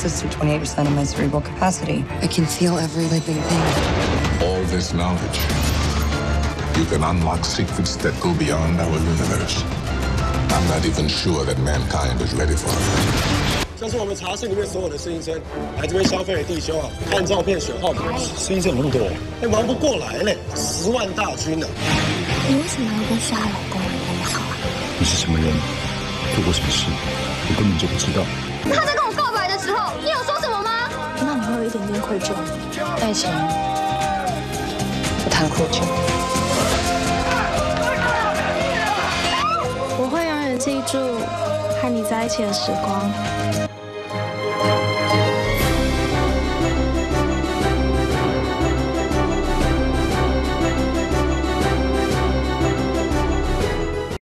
access to 28% of my cerebral capacity. I can feel every living thing. All this knowledge, you can unlock secrets that go beyond our universe. I'm not even sure that mankind is ready for it. 像是我们茶室里面所有的试音生来这边消费的弟兄啊，看照片选号码，试音生有那么多，忙不过来嘞，10万大军呢。 你为什么要跟夏老公那么好啊？ 你是什么人，做过什么事，我根本就不知道。 他在跟我告白的时候，你有说什么吗？那你会有一点点愧疚。 爱情不谈愧疚。 我会永远记住和你在一起的时光。